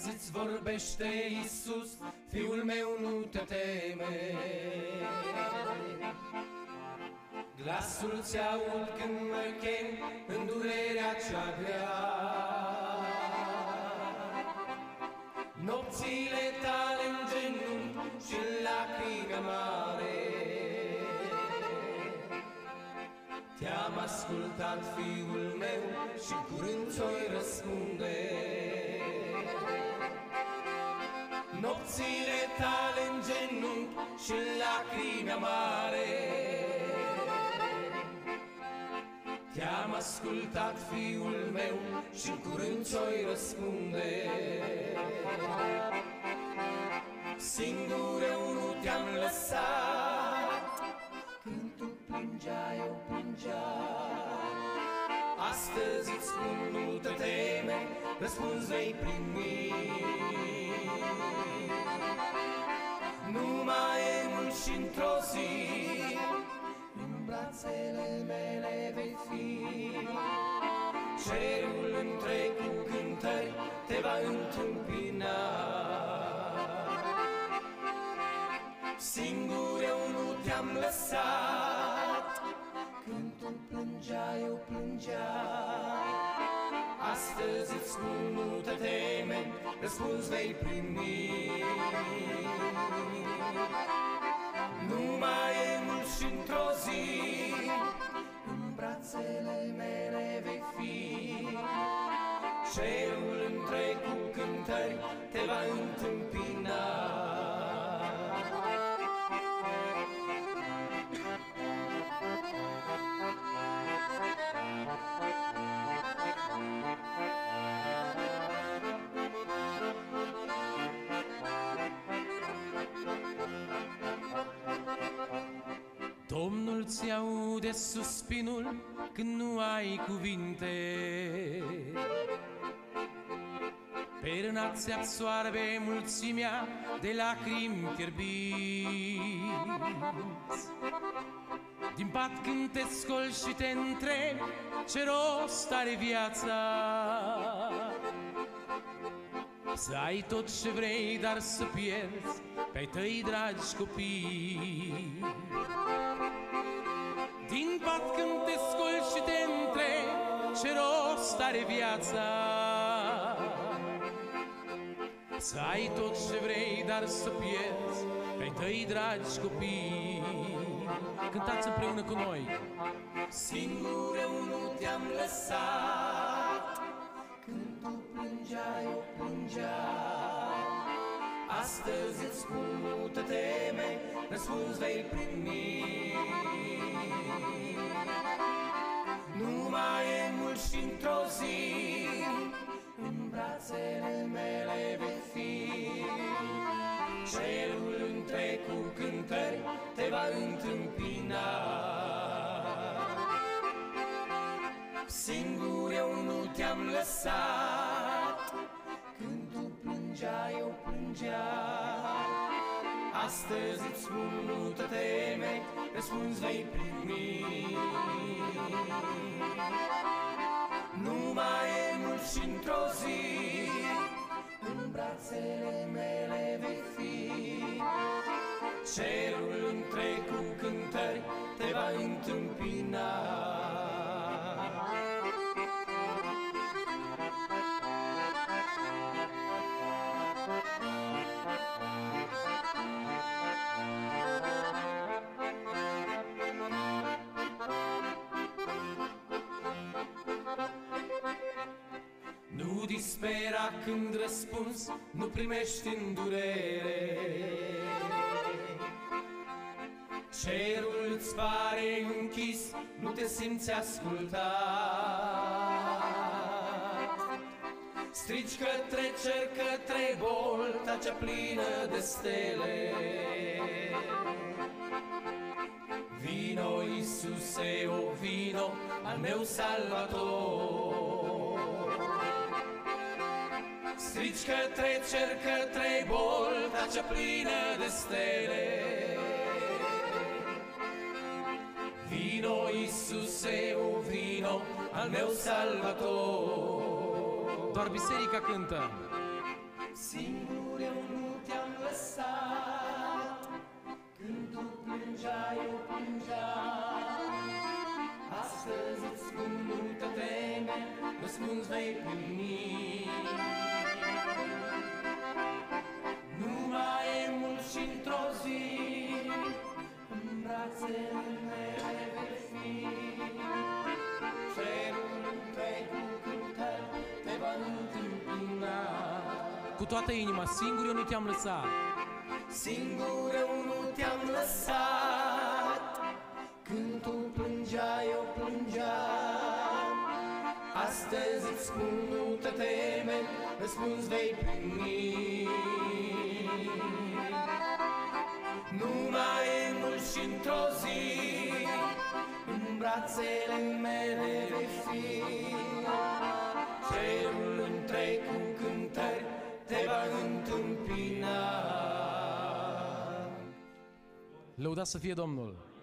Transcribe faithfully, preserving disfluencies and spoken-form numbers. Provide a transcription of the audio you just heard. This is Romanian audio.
Astăzi îți vorbește Iisus, fiul meu, nu te teme. Glasul ți aud când mă chem în durerea cea grea. Nopțile tale în genunchi și în lacrimi mare. Te-am ascultat, fiul meu, și curând ți-oi răspunde. Nopțile tale în genunchi și în lacrimi mare. Te-am ascultat, fiul meu, și curând ți-oi răspunde. Singur eu nu te-am lăsat, când tu plângeai, eu plângeam. Astăzi îți spun, nu te teme, răspuns vei primi. Nu mai e mult și într-o zi, în brațele mele vei fi. Cerul întreg cu cântări te va întâmpina. Singur eu nu te-am lăsat, când tu plângeai, eu plângeam. Astăzi îți spun, nu te teme, răspuns vei primi. Nu mai e mult și într-o zi, în brațele mele vei fi. Cerul întreg cu cântări te va întâmpina. Domnul ți aude suspinul când nu ai cuvinte. Pe râna ți absoarbe mulțimea de lacrimi fierbinți. Din pat când te scoli și te întrebi ce rost are viața. Să ai tot ce vrei, dar să pierzi pe tăi dragi copii. Din pat când te scoli și te întrebi ce rost are viața. Să ai tot ce vrei, dar să pierzi pe tăi dragi copii. Cântați împreună cu noi. Singur eu nu te-am lăsat, când tu plângeai, eu plângeam. Astăzi îți spun, nu te teme, răspuns vei primi. Nu mai e mult și într-o zi, în brațele mele vei fi. Cerul întreg cu cântări te va întâmpina. Singur eu nu te-am lăsat, când tu plângeai, eu plângeam. Astăzi îți spun, nu te teme, răspuns vei primi. Nu mai e mult și într-o zi, în brațele mele vei fi. Cerul întreg cu cântări te va întâmpina. Nu dispera când răspuns nu primești în durere. Cerul îți pare închis, nu te simți ascultat. Strigi către cer, către bolta cea plină de stele. Vino, Iisuse, o vino, al meu Salvator. Strigi către cer, către bolta cea plină de stele. Vino, Iisuse, o vino, al meu Salvator. Doar biserica cântă. Singur eu nu te-am lăsat, când tu plângeai, eu plângeam. Astăzi îți spun multă teme, răspuns vei primi. Nu mai e mult și într-o zi, în brațele mele vei fi. Cerul întreg cu cântări te va întâmpina. Cu toată inima, singur eu nu te-am lăsat. Singur eu nu te-am lăsat, când tu plângeai, eu plângeam. Astăzi îți spun, nu te teme, răspuns vei primi. Nu mai e mult și într-o zi, în brațele mele vei fi. Cerul întreg cu cântări te va întâmpina. Lăudați să fie Domnul!